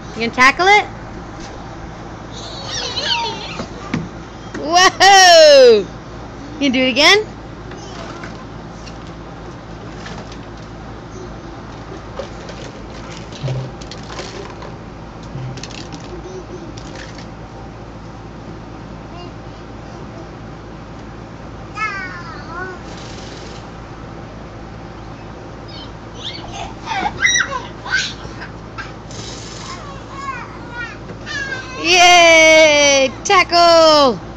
You gonna tackle it? Whoa! You gonna do it again? Yay! Tackle!